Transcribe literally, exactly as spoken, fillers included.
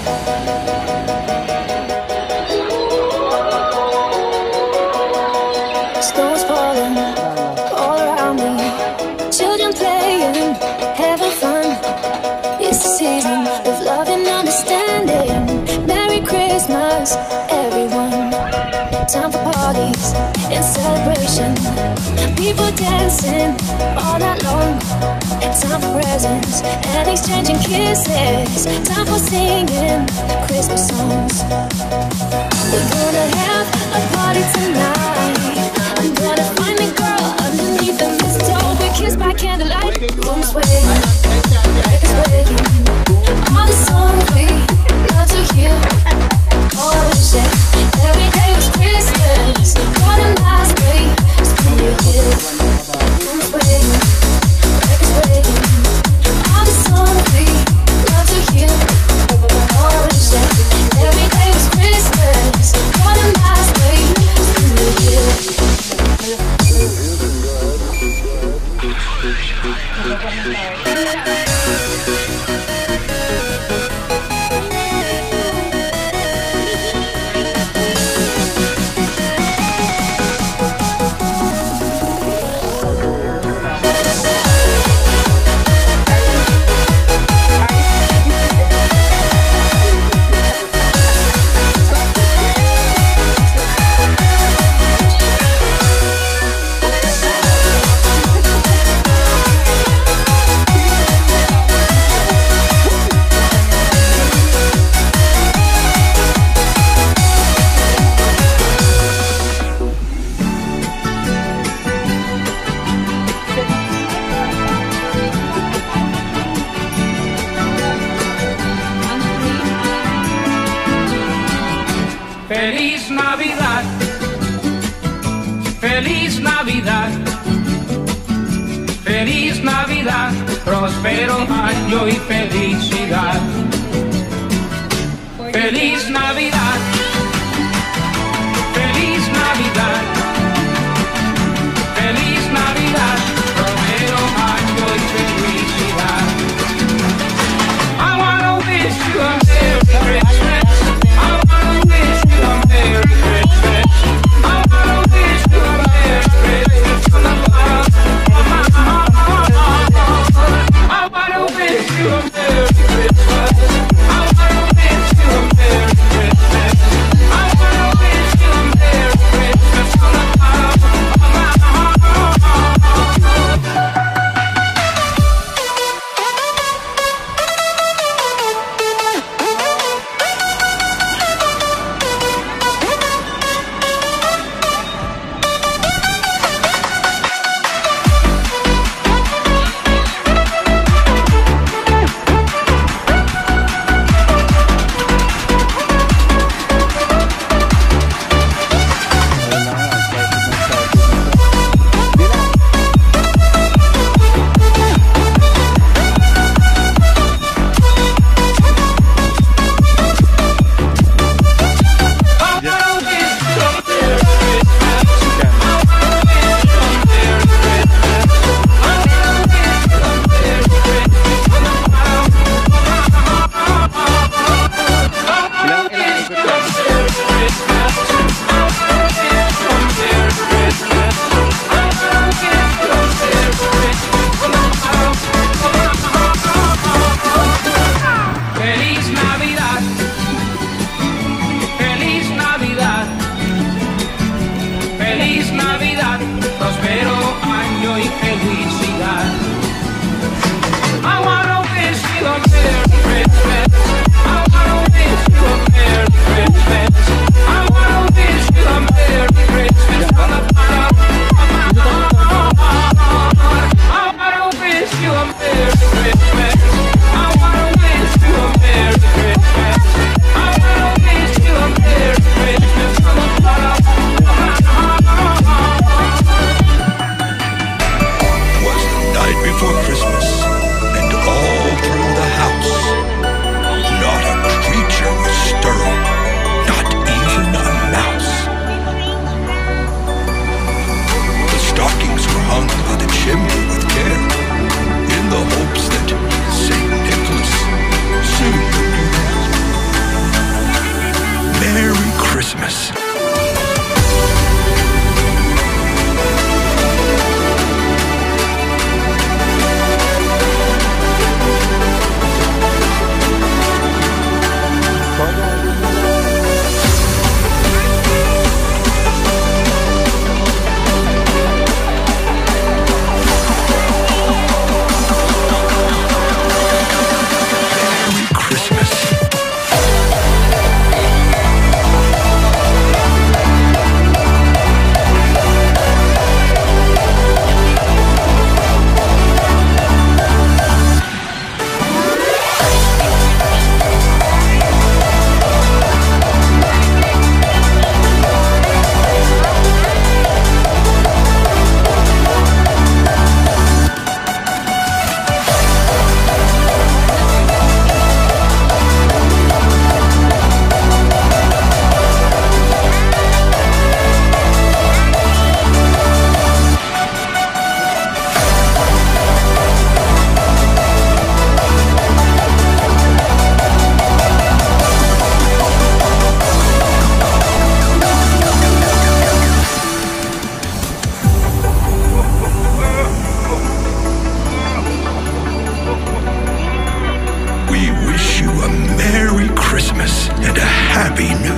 Stones falling all around me, children playing, having fun. It's the season of love and understanding. Merry Christmas, everyone. Time for parties and celebration. People dancing all night long. Time for presents and exchanging kisses. Time for singing Christmas songs. We're gonna have a party tonight. I'm gonna find a girl underneath the mistletoe. We kiss by candlelight. Room swaying, like it's breaking. All the songs we love to hear. Oh, I wish that every day was Christmas. What a nice way to spend your year. Room swaying, like it's breaking. All the songs we love to hear. Oh, I wish that every day was Christmas. What a nice way to spend your year. Feliz Navidad, Feliz Navidad, Feliz Navidad, próspero año y felicidad. Feliz Navidad, Feliz Navidad, Feliz Navidad, próspero año y felicidad. I wanna wish you a Merry Christmas. I wanna wish you a Merry Christmas. I wanna wish you a Merry Christmas from the bottom of my heart. I wanna wish you a Merry Christmas. I wanna wish you a Merry Christmas. be new.